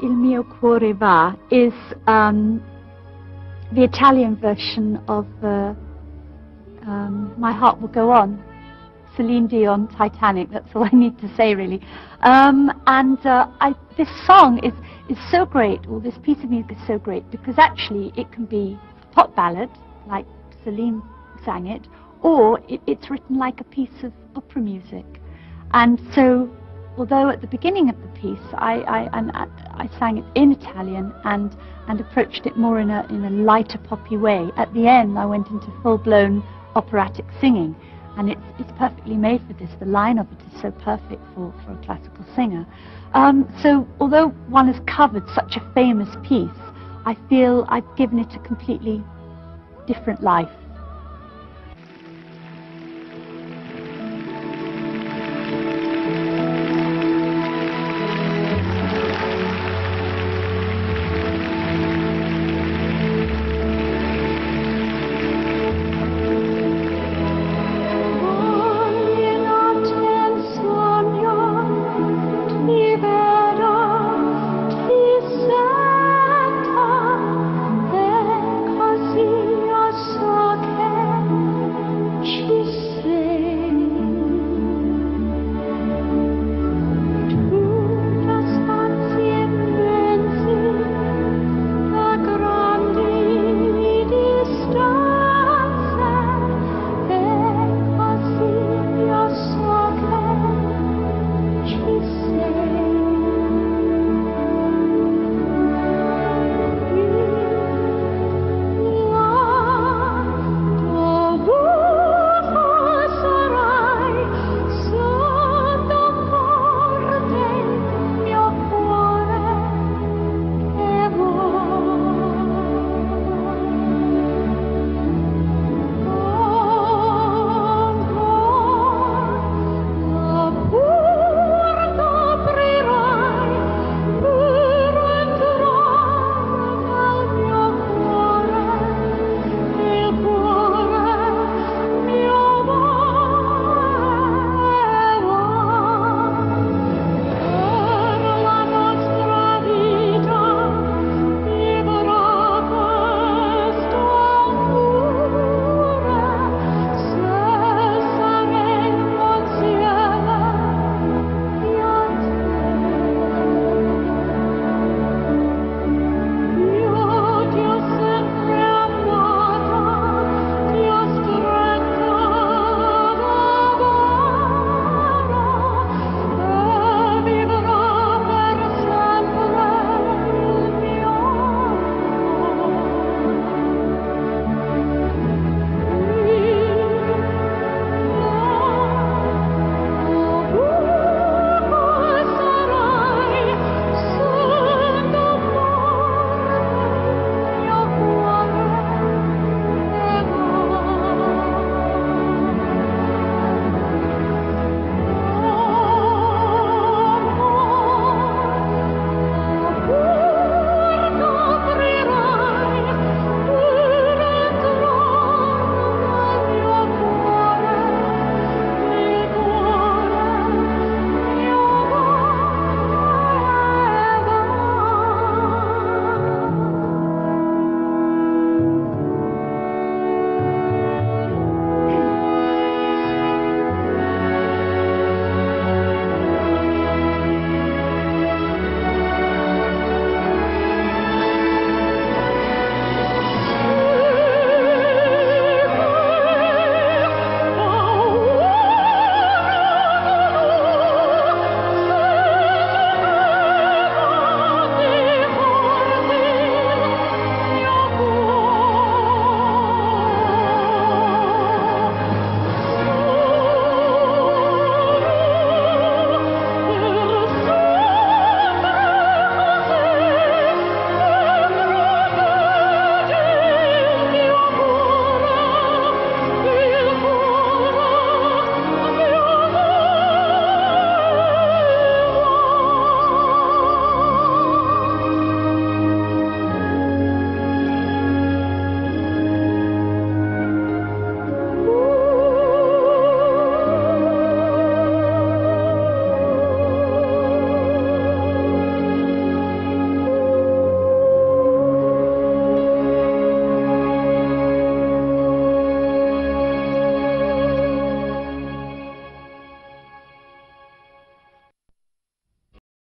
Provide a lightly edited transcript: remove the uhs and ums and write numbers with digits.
Il mio cuore va is the Italian version of My Heart Will Go On, Celine Dion, Titanic. That's all I need to say, really. This song is so great, or this piece of music is so great, because actually it can be a pop ballad, like Celine sang it, or it's written like a piece of opera music. And so, although at the beginning of the piece I sang it in Italian and approached it more in a lighter poppy way, at the end I went into full-blown operatic singing, and it's perfectly made for this. The line of it is so perfect for a classical singer. So although one has covered such a famous piece, I feel I've given it a completely different life.